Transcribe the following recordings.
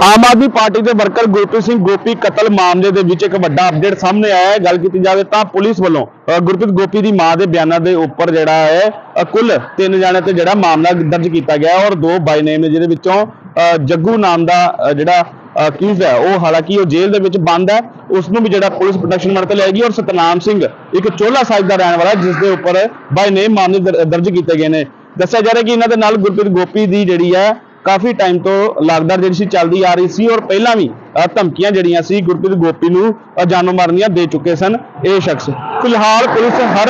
आम आदमी पार्टी के वर्कर गुरप्रीत सिंह गोपी कतल मामले ਦੇ ਵਿੱਚ ਇੱਕ ਵੱਡਾ ਅਪਡੇਟ ਸਾਹਮਣੇ ਆਇਆ ਹੈ। ਗੱਲ ਕੀਤੀ ਜਾਵੇ ਤਾਂ ਪੁਲਿਸ ਵੱਲੋਂ ਗੁਰਪ੍ਰੀਤ ਗੋਪੀ ਦੀ ਮਾਂ ਦੇ ਬਿਆਨਾਂ ਦੇ ਉੱਪਰ ਜਿਹੜਾ ਹੈ ਕੁੱਲ 3 ਜਣੇ ਤੇ ਜਿਹੜਾ ਮਾਮਲਾ ਦਰਜ ਕੀਤਾ ਗਿਆ ਔਰ 2 ਬਾਈ ਨੇਮ ਨੇ, ਜਿਹਦੇ ਵਿੱਚੋਂ ਜੱਗੂ ਨਾਮ ਦਾ ਜਿਹੜਾ ਅਕਿਊਜ਼ ਹੈ ਉਹ ਹਾਲਾਂਕਿ ਉਹ ਜੇਲ੍ਹ ਦੇ ਵਿੱਚ ਬੰਦ ਹੈ, ਉਸ ਨੂੰ ਵੀ ਜਿਹੜਾ ਪੁਲਿਸ ਪ੍ਰੋਟੈਕਸ਼ਨ ਮਰ ਤੇ ਲੈਗੀ। ਔਰ ਸਤਨਾਮ ਸਿੰਘ ਇੱਕ ਚੋਲਾ ਸਾਈਜ਼ ਦਾ ਰਹਿਣ ਵਾਲਾ, ਜਿਸ ਦੇ ਉੱਪਰ ਬਾਈ ਨੇਮ ਮਾਮਲੇ ਦਰਜ ਕੀਤੇ ਗਏ ਨੇ। ਦੱਸਿਆ ਜਾ ਰਿਹਾ ਕਿ ਇਹਨਾਂ ਦੇ ਨਾਲ ਗੁਰਪ੍ਰੀਤ ਗੋਪੀ ਦੀ ਜਿਹੜੀ ਹੈ काफी टाइम तो लागदार जी चलती आ रही सी और पहला भी धमकियां जड़ियां सी गुरप्रीत गोपी नूं जानो मारनियां दे चुके सन ये शख्स। फिलहाल पुलिस हर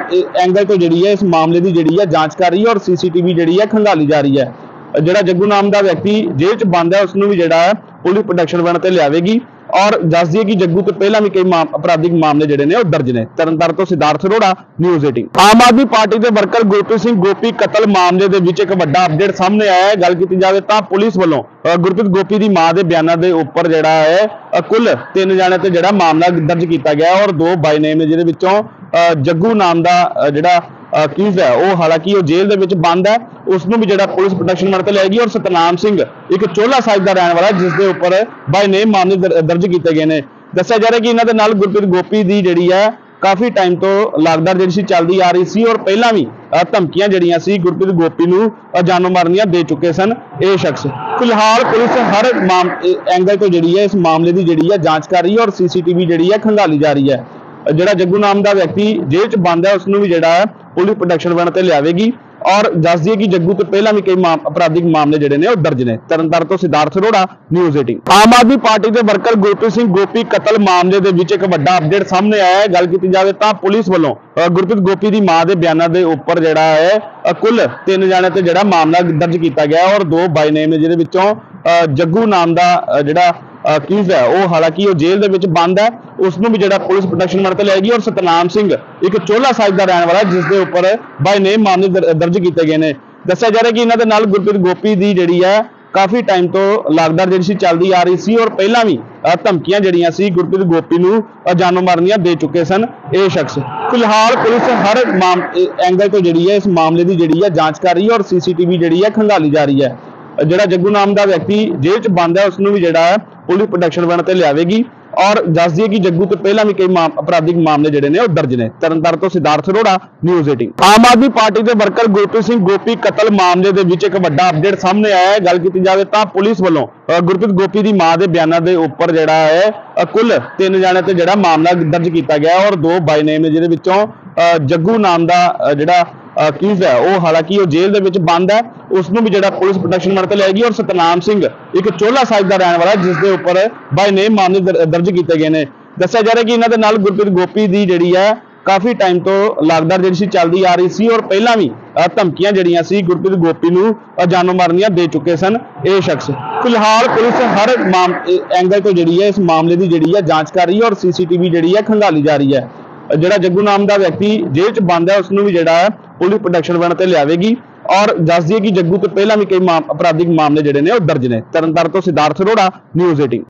एंगल तो जी इस मामले की जी जांच कर रही है और CCTV जी खंगाली जा रही है। जिहड़ा जग्गू नाम का व्यक्ति जेल च बंद है उसनूं भी जिहड़ा पुलिस प्रोटेक्शन बन ते लियावेगी। और दस दिए कि जग्गू तो पहला भी कई अपराधिक मामले जिहड़े ने दर्ज ने। तरनतारन तो सिद्धार्थ अरोड़ा, न्यूज़ 18। आम आदमी पार्टी के वर्कर गुरप्रीत सिंह गोपी कतल मामले ਦੇ ਵਿੱਚ ਇੱਕ ਵੱਡਾ ਅਪਡੇਟ ਸਾਹਮਣੇ ਆਇਆ ਹੈ। ਗੱਲ ਕੀਤੀ ਜਾਵੇ ਤਾਂ ਪੁਲਿਸ ਵੱਲੋਂ ਗੁਰਪ੍ਰੀਤ ਗੋਪੀ ਦੀ ਮਾਂ ਦੇ ਬਿਆਨਾਂ ਦੇ ਉੱਪਰ ਜਿਹੜਾ ਹੈ ਕੁੱਲ 3 ਜਣੇ ਤੇ ਜਿਹੜਾ ਮਾਮਲਾ ਦਰਜ ਕੀਤਾ ਗਿਆ ਔਰ 2 ਬਾਈ ਨੇਮ ਨੇ, ਜਿਹਦੇ ਵਿੱਚੋਂ ਜੱਗੂ ਨਾਮ ਦਾ ਜਿਹੜਾ ਅਕਿਊਜ਼ ਹੈ ਉਹ ਹਾਲਾਂਕਿ ਉਹ ਜੇਲ੍ਹ ਦੇ ਵਿੱਚ ਬੰਦ ਹੈ, ਉਸ ਨੂੰ ਵੀ ਜਿਹੜਾ ਪੁਲਿਸ ਪ੍ਰੋਟੈਕਸ਼ਨ ਮਰ ਤੇ ਲੈਗੀ। ਔਰ ਸਤਨਾਮ ਸਿੰਘ ਇੱਕ ਚੋਲਾ ਸਾਈਜ਼ ਦਾ ਰਹਿਣ ਵਾਲਾ, ਜਿਸ ਦੇ ਉੱਪਰ ਬਾਈ ਨੇਮ ਮਾਮਲੇ ਦਰਜ ਕੀਤੇ ਗਏ ਨੇ। ਦੱਸਿਆ ਜਾ ਰਿਹਾ ਕਿ ਇਹਨਾਂ ਦੇ ਨਾਲ ਗੁਰਪ੍ਰੀਤ ਗੋਪੀ ਦੀ ਜਿਹੜੀ ਹੈ ਕਾਫੀ टाइम तो लागदार जी चलती आ रही सी और पहला भी धमकियां जड़ियां सी गुरप्रीत गोपी नूं जानो मारनियां दे चुके सन ये शख्स। फिलहाल पुलिस हर एंगल तो जी इस मामले की जी जांच कर रही है और CCTV जी खंगाली जा रही है। जिहड़ा जग्गू नाम का व्यक्ति जेल च बंद है उसनूं भी जिहड़ा पुलिस प्रोटेक्शन बन ते लियावेगी। और दस दिए कि जग्गू तो पहला भी कई अपराधिक मामले जिहड़े ने दर्ज ने। तरनतारन तो सिद्धार्थ अरोड़ा, न्यूज़ 18। आम आदमी पार्टी के वर्कर गुरप्रीत सिंह गोपी कतल मामले ਦੇ ਵਿੱਚ ਇੱਕ ਵੱਡਾ ਅਪਡੇਟ ਸਾਹਮਣੇ ਆਇਆ ਹੈ। ਗੱਲ ਕੀਤੀ ਜਾਵੇ ਤਾਂ ਪੁਲਿਸ ਵੱਲੋਂ ਗੁਰਪ੍ਰੀਤ ਗੋਪੀ ਦੀ ਮਾਂ ਦੇ ਬਿਆਨਾਂ ਦੇ ਉੱਪਰ ਜਿਹੜਾ ਹੈ ਕੁੱਲ 3 ਜਣੇ ਤੇ ਜਿਹੜਾ ਮਾਮਲਾ ਦਰਜ ਕੀਤਾ ਗਿਆ ਔਰ 2 ਬਾਈ ਨੇਮ ਨੇ, ਜਿਹਦੇ ਵਿੱਚੋਂ ਜੱਗੂ ਨਾਮ ਦਾ ਜਿਹੜਾ ਅਕਿਊਜ਼ ਹੈ ਉਹ ਹਾਲਾਂਕਿ ਉਹ ਜੇਲ੍ਹ ਦੇ ਵਿੱਚ ਬੰਦ ਹੈ, ਉਸ ਨੂੰ ਵੀ ਜਿਹੜਾ ਪੁਲਿਸ ਪ੍ਰੋਟੈਕਸ਼ਨ ਮਰ ਤੇ ਲੈਗੀ। ਔਰ ਸਤਨਾਮ ਸਿੰਘ ਇੱਕ ਚੋਲਾ ਸਾਈਜ਼ ਦਾ ਰਹਿਣ ਵਾਲਾ, ਜਿਸ ਦੇ ਉੱਪਰ ਬਾਈ ਨੇਮ ਮਾਮਲੇ ਦਰਜ ਕੀਤੇ ਗਏ ਨੇ। ਦੱਸਿਆ ਜਾ ਰਿਹਾ ਕਿ ਇਹਨਾਂ ਦੇ ਨਾਲ ਗੁਰਪ੍ਰੀਤ ਗੋਪੀ ਦੀ ਜਿਹੜੀ ਹੈ ਕਾਫੀ ਟਾਈਮ ਤੋਂ ਲਾਗਦਾਰ ਜੀ ਚੱਲਦੀ ਆ ਰਹੀ ਸੀ और ਪਹਿਲਾਂ ਵੀ ਧਮਕੀਆਂ ਜੜੀਆਂ ਸੀ ਗੁਰਪ੍ਰੀਤ ਗੋਪੀ ਨੂੰ ਜਾਨੋਂ ਮਾਰਨੀਆਂ ਦੇ ਚੁੱਕੇ ਸਨ ਇਹ ਸ਼ਖਸ। ਫਿਲਹਾਲ ਪੁਲਿਸ ਹਰ ਐਂਗਲ ਤੋਂ ਜੀ ਇਸ ਮਾਮਲੇ ਦੀ ਜਿਹੜੀ ਜਾਂਚ ਕਰ ਰਹੀ ਹੈ और CCTV ਜੀ ਖੰਗਾਲੀ ਜਾ ਰਹੀ ਹੈ। ਜਿਹੜਾ ਜੱਗੂ ਨਾਮ ਦਾ ਵਿਅਕਤੀ ਜੇਲ੍ਹ ਚ ਬੰਦ ਹੈ ਉਸਨੂੰ ਵੀ ਜਿਹੜਾ ਪੁਲਿਸ ਪ੍ਰੋਟੈਕਸ਼ਨ ਬਣ ਤੇ ਲਿਆਵੇਗੀ। और दस दिए कि जग्गू तो पहला भी कई अपराधिक मामले जिहड़े ने दर्ज ने। तरनतारन तो सिद्धार्थ अरोड़ा, न्यूज़ 18। आम आदमी पार्टी के वर्कर गुरप्रीत सिंह गोपी कतल मामले ਦੇ ਵਿੱਚ ਇੱਕ ਵੱਡਾ ਅਪਡੇਟ ਸਾਹਮਣੇ ਆਇਆ ਹੈ। ਗੱਲ ਕੀਤੀ ਜਾਵੇ ਤਾਂ ਪੁਲਿਸ ਵੱਲੋਂ ਗੁਰਪ੍ਰੀਤ ਗੋਪੀ ਦੀ ਮਾਂ ਦੇ ਬਿਆਨਾਂ ਦੇ ਉੱਪਰ ਜਿਹੜਾ ਹੈ ਕੁੱਲ 3 ਜਣੇ ਤੇ ਜਿਹੜਾ ਮਾਮਲਾ ਦਰਜ ਕੀਤਾ ਗਿਆ ਔਰ 2 ਬਾਈ ਨੇਮ ਨੇ, ਜਿਹਦੇ ਵਿੱਚੋਂ ਜੱਗੂ ਨਾਮ ਦਾ ਜਿਹੜਾ ਅਕਿਊਜ਼ ਹੈ ਉਹ ਹਾਲਾਂਕਿ ਉਹ ਜੇਲ੍ਹ ਦੇ ਵਿੱਚ ਬੰਦ ਹੈ, ਉਸ ਨੂੰ ਵੀ ਜਿਹੜਾ ਪੁਲਿਸ ਪ੍ਰੋਟੈਕਸ਼ਨ ਮਰ ਤੇ ਲੈਗੀ। ਔਰ ਸਤਨਾਮ ਸਿੰਘ ਇੱਕ ਚੋਲਾ ਸਾਈਜ਼ ਦਾ ਰਹਿਣ ਵਾਲਾ, ਜਿਸ ਦੇ ਉੱਪਰ ਬਾਈ ਨੇਮ ਮਾਮਲੇ ਦਰਜ ਕੀਤੇ ਗਏ ਨੇ। ਦੱਸਿਆ ਜਾ ਰਿਹਾ ਕਿ ਇਹਨਾਂ ਦੇ ਨਾਲ ਗੁਰਪ੍ਰੀਤ ਗੋਪੀ ਦੀ ਜਿਹੜੀ ਹੈ ਕਾਫੀ ਟਾਈਮ ਤੋਂ ਲਾਗਦਾਰ ਜੀ ਚੱਲਦੀ ਆ ਰਹੀ ਸੀ और ਪਹਿਲਾਂ ਵੀ ਧਮਕੀਆਂ ਜੜੀਆਂ ਸੀ ਗੁਰਪ੍ਰੀਤ ਗੋਪੀ ਨੂੰ ਜਾਨੋਂ ਮਾਰਨੀਆਂ ਦੇ ਚੁੱਕੇ ਸਨ ਇਹ ਸ਼ਖਸ। ਫਿਲਹਾਲ ਪੁਲਿਸ ਹਰ ਐਂਗਲ ਤੋਂ ਜੀ ਇਸ ਮਾਮਲੇ ਦੀ ਜਿਹੜੀ ਜਾਂਚ ਕਰ ਰਹੀ ਹੈ और CCTV ਜੀ ਖੰਗਾਲੀ ਜਾ ਰਹੀ ਹੈ। ਜਿਹੜਾ ਜੱਗੂ ਨਾਮ ਦਾ ਵਿਅਕਤੀ ਜੇਲ੍ਹ ਚ ਬੰਦ ਹੈ ਉਸਨੂੰ ਵੀ ਜਿਹੜਾ ਪੁਲਿਸ ਪ੍ਰੋਟੈਕਸ਼ਨ ਬਣ ਤੇ ਲਿਆਵੇਗੀ। और दस दिए कि जग्गू तो पहला भी कई अपराधिक मामले जिहड़े ने दर्ज ने। तरनतारन तो सिद्धार्थ अरोड़ा, न्यूज़ 18।